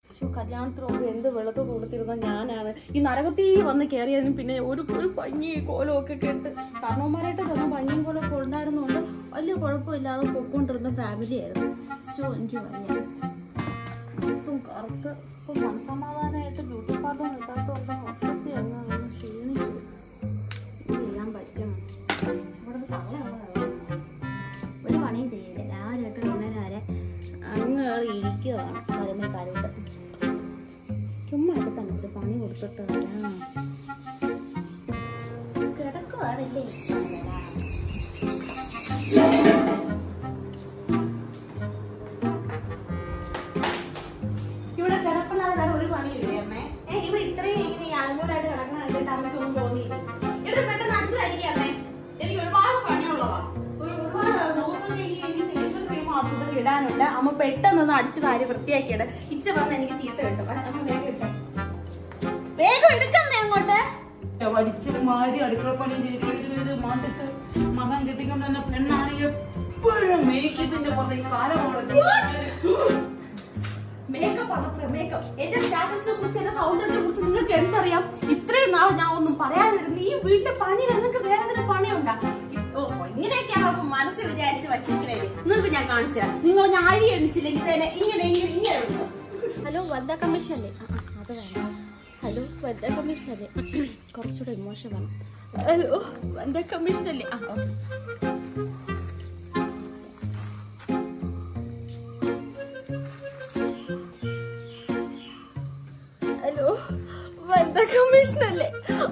കല്യാണത്തിന് മുമ്പ് എന്ത് വെളുത്ത് കൊടുത്തിരുന്ന ഞാനാണ് ഈ നരകത്തീ വന്ന് കയറിയതിനും പിന്നെ ഒരു ഭംഗി കോലം ഒക്കെ കേട്ട് കാരണവന്മാരായിട്ട് തന്ന ഭംഗിയും കോലമൊക്കെ ഉണ്ടായിരുന്നുകൊണ്ട് വലിയ കുഴപ്പമില്ലാതെ പൊയ്ക്കൊണ്ടിരുന്ന ഫാമിലി ആയിരുന്നു. എനിക്ക് വയ്യ മൊത്തം കറുത്ത് ഇപ്പൊ മനസമാധാനമായിട്ട് ബ്യൂട്ടി പാർലർ നിൽക്കാത്തതുകൊണ്ട് മൊത്തത്തിൽ അങ്ങ് ക്ഷീണിച്ചു. ഇത് ചെയ്യാൻ പറ്റണം. ഇവിടെ ഒരു പണിയും ചെയ്യില്ല. രാവിലെ തൊട്ട് വൈകുന്നേരം വരെ അങ്ങ് ഇരിക്കുകയാണ് കരമേക്കാരോട്. ചുമ്മാ ഒക്കെ തന്നെ ഒരു പണി കൊടുത്തിട്ട് വരാം. കിടക്കുവാണില്ലേ ഇവിടെ കിടപ്പില്ലാതെ ഒരു പണിയില്ലേ അമ്മേ? ഇവിടെ ഇത്രയും ഇങ്ങനെ അലങ്കോലായിട്ട് കിടക്കുന്ന കണ്ടിട്ട് അമ്മയ്ക്കൊന്നും തോന്നിയില്ല. ഇവിടെ പെട്ടെന്ന് അടിച്ചു കഴിക്കാമേ. എനിക്ക് ഒരുപാട് പണിയുള്ളതാ. ഒരുപാട് ഇടാനുണ്ട്. അമ്മ പെട്ടെന്നൊന്ന് അടിച്ചു വാരി വൃത്തിയാക്കിയിട്ട് ഇച്ച വന്ന് എനിക്ക് ചീത്ത കിട്ടും. വേഗം എടുക്കമ്മേ അങ്ങോട്ട്. പഠിച്ച് മാറി അടുക്കള പണിയും ചെയ്ത് മാറ്റത്ത് മകൻ കെട്ടിക്കൊണ്ട് തന്നെ പെണ്ണാണ് എപ്പോഴും മേക്കപ്പിന്റെ പുറത്തേക്ക് കാലം മേക്കപ്പ് ആണ് മേക്കപ്പ്. എന്റെ സ്റ്റാറ്റസിനെ കുറിച്ച് എന്റെ സൗന്ദര്യത്തെ കുറിച്ച് നിങ്ങൾക്ക് എന്തറിയാം? ഇത്രയും നാൾ ഞാൻ ഒന്നും പറയാനിരുന്നു. ഈ വീട്ടിലെ പണി നിങ്ങൾക്ക് വേറെ എന്തെങ്കിലും പണിയുണ്ടാ? ഇങ്ങനെയൊക്കെയാണ് അപ്പൊ മനസ്സിൽ വിചാരിച്ച് വച്ചിരിക്കണേ. നിങ്ങൾക്ക് ഞാൻ കാണിച്ചു തരാം. നിങ്ങൾ ഞാൻ അഴി എണ്ണിച്ചില്ലെങ്കിൽ തന്നെ ഇങ്ങനെ എടുക്കും. ഹലോ വനിതാ കമ്മീഷൻ അല്ലേ? അത് വേണം. ഹലോ വനിതാ കമ്മീഷൻ അല്ലേ? കുറച്ചുകൂടെ ഇമോഷൻ വേണം. ഹലോ വനിതാ കമ്മീഷൻ അല്ലേ? ഹലോ വനിതാ കമ്മീഷൻ അല്ലേ?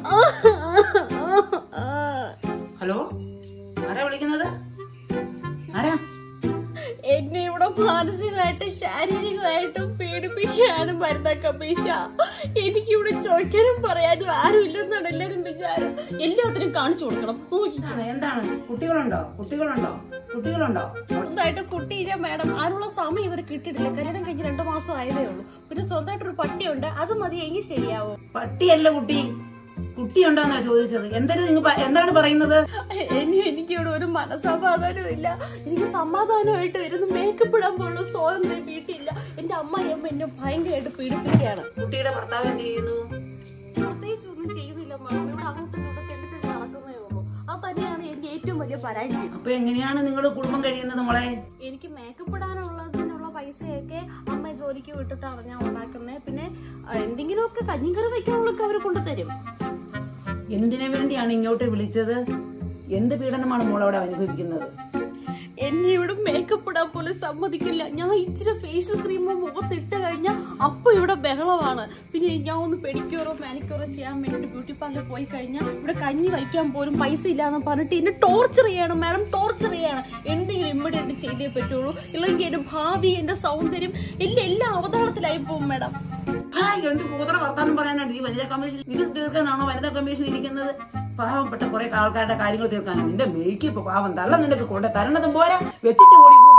ഹലോ ആരാ വിളിക്കുന്നത്? ആരാ? എന്നെ ഇവിടെ മാനസികമായിട്ടും ശാരീരികമായിട്ടും പീഡിപ്പിക്കുകയാണ് വനിതാ കമ്മീഷൻ. എനിക്കിവിടെ ചോദിക്കാനും പറയാനും ആരും ഇല്ലെന്നാണ് എല്ലാരും വിചാരം. എല്ലാത്തിനും കാണിച്ചു കൊടുക്കണം. എന്താണ്? കുട്ടികളുണ്ടോ? സ്വന്തമായിട്ട് കുട്ടിയില്ല മാഡം. അതിനുള്ള സമയം ഇവർ കിട്ടിയിട്ടില്ല. കല്യാണം കഴിഞ്ഞ് 2 മാസം ആയതേ ഉള്ളൂ. പിന്നെ സ്വന്തമായിട്ടൊരു പട്ടിയുണ്ട്. അത് മതി എങ്കിൽ ശരിയാവും. പട്ടിയല്ല കുട്ടിയുണ്ടോന്നാ ചോദിച്ചത്. എന്താണ് പറയുന്നത്? എനിക്കിവിടെ ഒരു മനസ്സമാധാനവും ഇല്ല. എനിക്ക് സമാധാനമായിട്ട് വരുന്ന മേക്കപ്പ് ഇടാൻ പോലുള്ള സ്വാതന്ത്ര്യം വീട്ടിലില്ല. എന്റെ അമ്മയമ്മ എന്നെ ഭയങ്കരമായിട്ട് പീഡിപ്പിക്കുകയാണ്. കുട്ടിയുടെ ഭർത്താവ് എന്ത് ചെയ്യുന്നു? പ്രത്യേകിച്ച് ഒന്നും ചെയ്യുന്നില്ല മാം. ഇവിടെ അങ്ങോട്ടും ഇങ്ങോട്ടും തെണ്ടി നടക്കുന്നേ ഉള്ളൂ. അത് തന്നെയാണ് എനിക്ക് ഏറ്റവും വലിയ പരാജയം. അപ്പൊ എങ്ങനെയാണ് നിങ്ങൾ കുടുംബം കഴിയുന്നത് മോളെ? എനിക്ക് മേക്കപ്പ് ഇടാനുള്ളതിനുള്ള പൈസയൊക്കെ അമ്മ ജോലിക്ക് വിട്ടിട്ടാണ് ഞാൻ ഉണ്ടാക്കുന്നത്. പിന്നെ എന്തെങ്കിലുമൊക്കെ കഞ്ഞിക്കറി വയ്ക്കാനുള്ളൊക്കെ അവർ കൊണ്ടുതരും. എന്തിനു വേണ്ടിയാണ് ഇങ്ങോട്ട് വിളിച്ചത്? എന്ത് പീഡനമാണ് മോളവിടെ അനുഭവിക്കുന്നത്? എന്നെ ഇവിടെ മേക്കപ്പ് ഇടാൻ പോലും സമ്മതിക്കില്ല. ഞാൻ ഇച്ചിരി ഫേഷ്യൽ ക്രീം മുഖത്തിട്ട് കഴിഞ്ഞാൽ അപ്പൊ ഇവിടെ ബഹളമാണ്. പിന്നെ ഞാൻ ഒന്ന് പെഡിക്യൂറോ മാനിക്യൂറോ ചെയ്യാൻ വേണ്ടിട്ട് ബ്യൂട്ടി പാർലർ പോയി കഴിഞ്ഞാൽ ഇവിടെ കഞ്ഞി വയ്ക്കാൻ പോലും പൈസ ഇല്ലാന്ന് പറഞ്ഞിട്ട് എന്നെ ടോർച്ചർ ചെയ്യണം മാഡം. ടോർച്ചർ ചെയ്യണം. എന്തെങ്കിലും ഇമ്മീഡിയറ്റ് ചെയ്തേ പറ്റുള്ളൂ. ഇല്ലെങ്കിൽ എന്റെ ഭാവി, എന്റെ സൗന്ദര്യം എല്ലാം അവതാളത്തിലായി പോകും മാഡം. എന്ത് കൂതറ വർത്താനം പറയാനാണ് ഈ വനിതാ കമ്മീഷൻ? ഇത് തീർക്കാനാണോ വനിതാ കമ്മീഷൻ ഇരിക്കുന്നത്? പാവപ്പെട്ട കുറെ ആൾക്കാരുടെ കാര്യങ്ങൾ തീർക്കാനാണ്. നിന്റെ മേക്കപ്പ് പാവം തള്ള നിനക്ക് കൊണ്ട് തരണതും പോരാ, വെച്ചിട്ട് ഓടി